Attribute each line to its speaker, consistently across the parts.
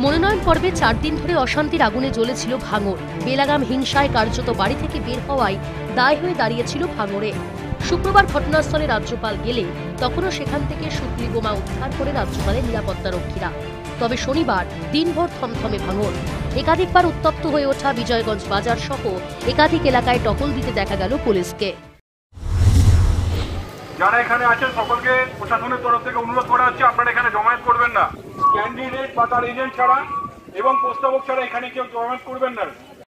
Speaker 1: মনোনয়ন পর্বে 4 দিন ধরে অশান্তির আগুনে জ্বলেছিল ভাঙড়। বেলাগাম হিংসায় কার্যত বাড়ি থেকে বের হওয়ায় দায় হয়ে দাঁড়িয়েছিল ভাঙড়ে। শুক্রবার ঘটনাস্থলে রাজ্যপাল গেলে তখনও সেখান থেকে সুতলি বোমা উদ্ধার করে রাজ্যপালের নিরাপত্তারক্ষীরা। তবে শনিবার দিনভর থমথমে ভাঙড়। একাধিকবার উত্তপ্ত হয়ে ওঠা বিজয়গঞ্জ বাজার সহ একাধিক এলাকায় টহল দিতে দেখা গেল পুলিশকে।
Speaker 2: যারা এখানে আছেন সকলকে প্রশাসনের তরফ থেকে অনুরোধ করা হচ্ছে, আপনারা এখানে জমায়েত করবেন না। ক্যান্ডিডেট বা তার এজেন্ট ছাড়া এবং প্রস্তাবক ছাড়া এখানে কেউ জমায়েত করবেন না।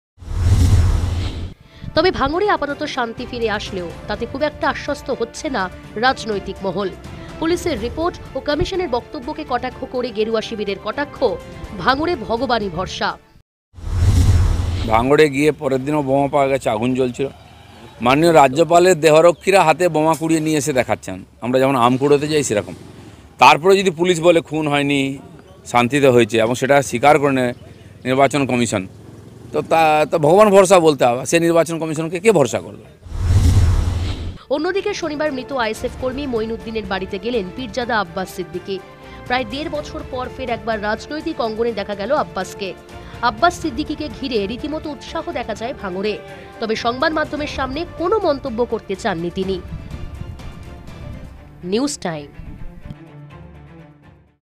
Speaker 1: তবে ভাঙড়ে আপাতত শান্তি ফিরে আসলেও তাতে খুব একটা আশ্বস্ত হচ্ছে না রাজনৈতিক মহল। পুলিশের রিপোর্ট ও কমিশনের বক্তব্যকে কটাক্ষ করে গেরুয়া শিবিরের কটাক্ষ, ভাঙড়ে ভগবানই ভরসা।
Speaker 3: ভাঙড়ে গিয়ে পরের দিনও বোমা পাওয়া গেছে, আগুন জ্বলছিল। মাননীয় রাজ্যপালের দেহরক্ষীরা হাতে বোমা কুড়িয়ে নিয়ে এসে দেখাচ্ছেন, আমরা যেমন আম কুড়োতে যাই সেরকম। তারপরে যদি পুলিশ বলে খুন হয়নি, শান্তিতে হয়েছে এবং সেটা স্বীকার করে নেয় নির্বাচন কমিশন, তো তা ভগবান ভরসা বলতে হবে। সে নির্বাচন কমিশনকে কে ভরসা করবে?
Speaker 1: অন্যদিকে শনিবার মৃত আইএসএফ কর্মী মঈনুদ্দিনের বাড়িতে গেলেন পীরজাদা আব্বাস সিদ্দিকী। প্রায় 1.5 বছর পর ফের একবার রাজনৈতিক অঙ্গনে দেখা গেল আব্বাসকে। আব্বাস সিদ্দিকীকে ঘিরে রীতিমতো উৎসাহ দেখা যায় ভাঙড়ে। তবে সংবাদ মাধ্যমের সামনে কোনো মন্তব্য করতে চাননি তিনি। News time.